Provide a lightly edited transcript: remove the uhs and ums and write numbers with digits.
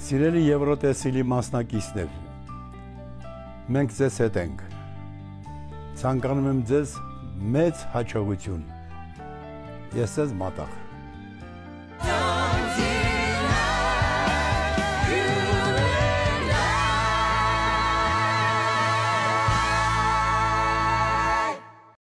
Սիրելի Եվրոտեսիլի մասնակիցներ, մենք ձեզ հետ ենք, ցանկանում եմ ձեզ մեծ հաջողություն, ես ձեզ մատաղ